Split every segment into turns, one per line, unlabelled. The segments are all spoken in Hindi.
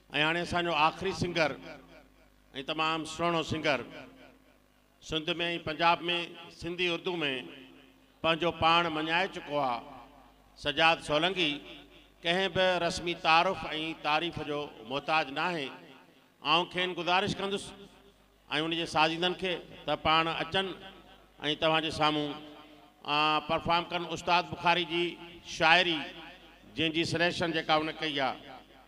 ऐं हाणे असांजो आख़िरी सिंगर ऐं तमामु सुहिणो सिंगर सिंध में ऐं पंजाब में सिंधी उर्दू में पंहिंजो पाण मञाए चुको आहे सजाद सोलंकी कंहिं बि रस्मी तारुफ़ ऐं तारीफ़ जो मुहताज नाहे। आउं खेनि गुज़ारिश कंदुसि ऐं उनजे साज़ीदनि खे त पाण अचनि ऐं तव्हांजे साम्हूं परफॉर्म कनि उस्ताद बुखारी जी शाइरी जंहिंजी सिलेक्शन जेका उन कई आहे।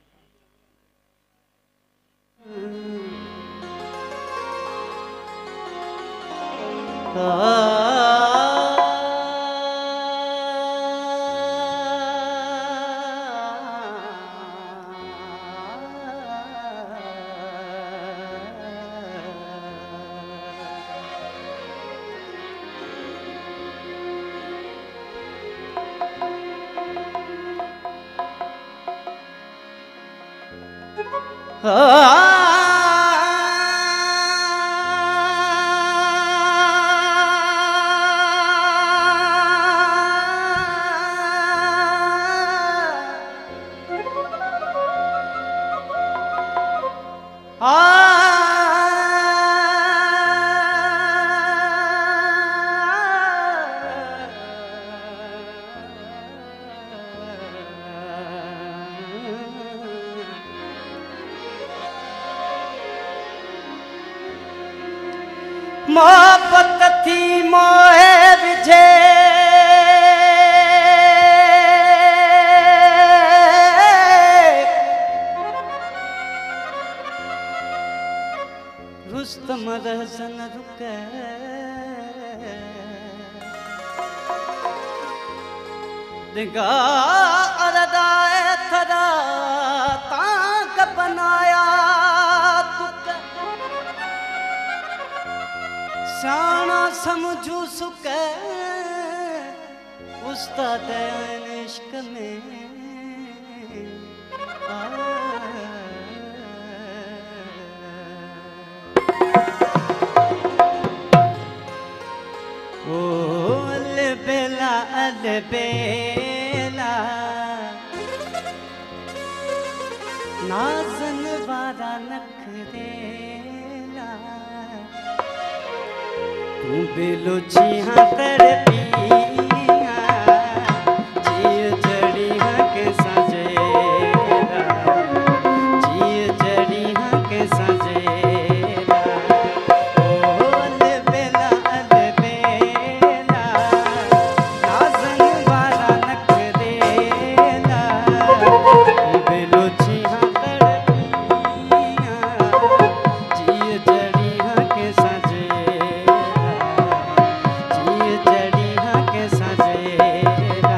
मोहब्बत थी मोहे विझे रुस्तम रहसन रुके दिगाह अरदाए थरा ताक बनाया तुके शाना समझू सुके उस्ताद इश्क में ओ अलबेला अलबेला नाज़न वारा नखरेला तू बेलो छिहा कर पिया जिय जड़ी के सजेरा जिय जड़ी के सजेरा ओ अलबेला अलबेला नाज़न वाला नखरेला तू बेलो छिहा कर पिया जिय जड़ी के सजेरा के सजेरा।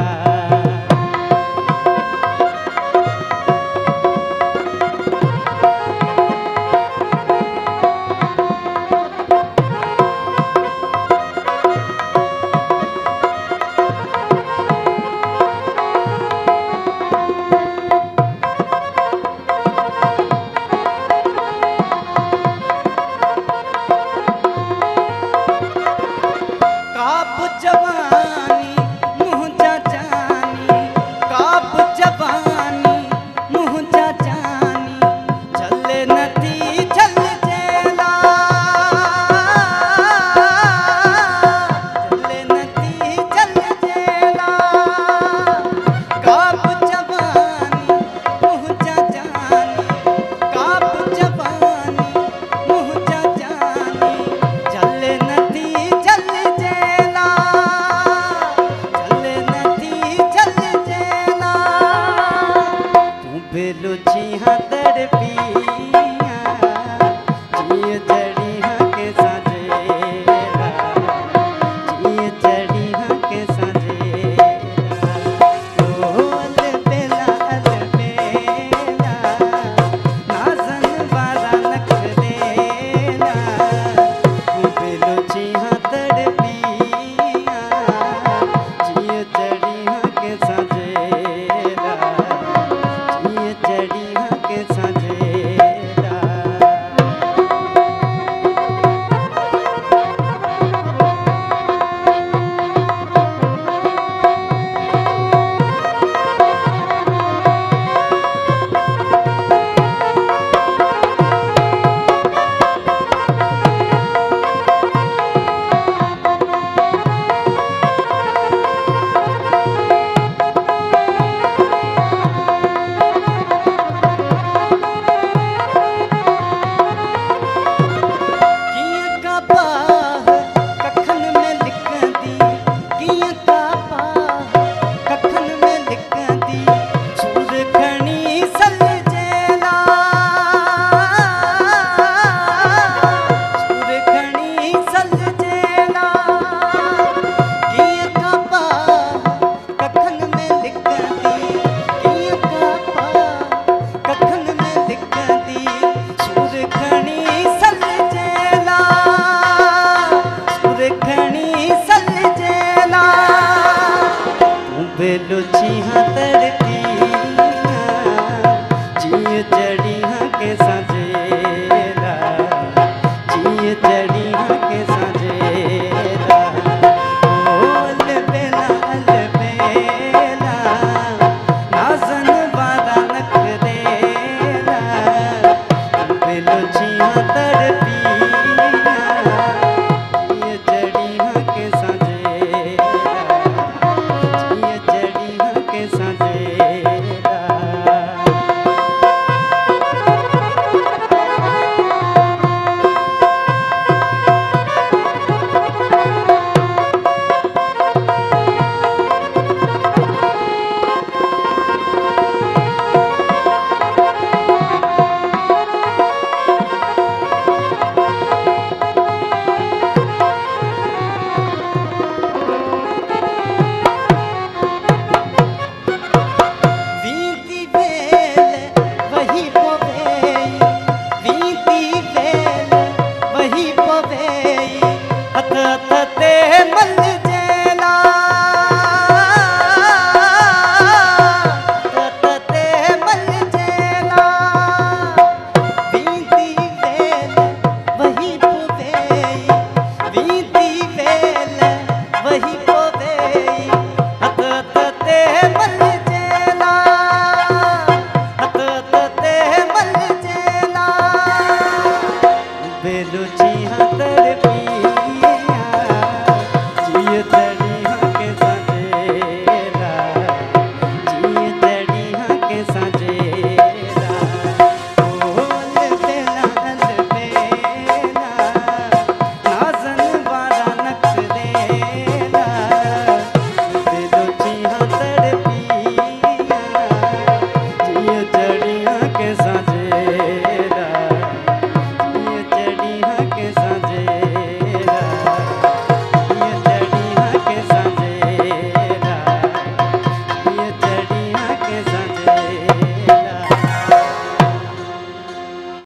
काब जवानी मुँह जा जानी काब जवानी मुँह जा जानी चले नदी चल जेला चले नदी चल जेला काब जवानी मुँह जा जानी काब जवानी मुँह जा जानी चले नदी चल जेला चले नदी चल जेला तू बेलो छिहा तड़पिया जिय जड़ी के सजेला जिय जड़ी के सजेला ओ अलबेला अलबेला नाज़न वाला नखरेला तू बेलो छिहा तड़पिया जिय जड़ी के सजेला जिय जड़ी के सजेला। चढ़ी के सजेला, जिए चढ़ी के सजेला।